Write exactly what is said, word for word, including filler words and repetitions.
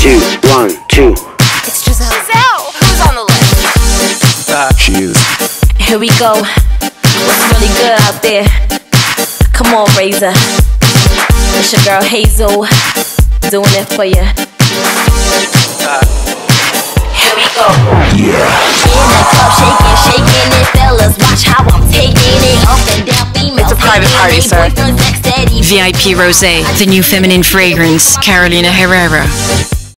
two, one, two. It's Giselle. Giselle! Who's on the list? Uh, she is. Here we go. What's really good out there? Come on, Razor. It's your girl Hazel. Doing it for you. Uh, Here we go. Yeah. In the club, shaking, shaking it, fellas. Watch how I'm taking it up and down. Females. It's a private party, sir. V I P Rosé, the new feminine fragrance, Carolina Herrera.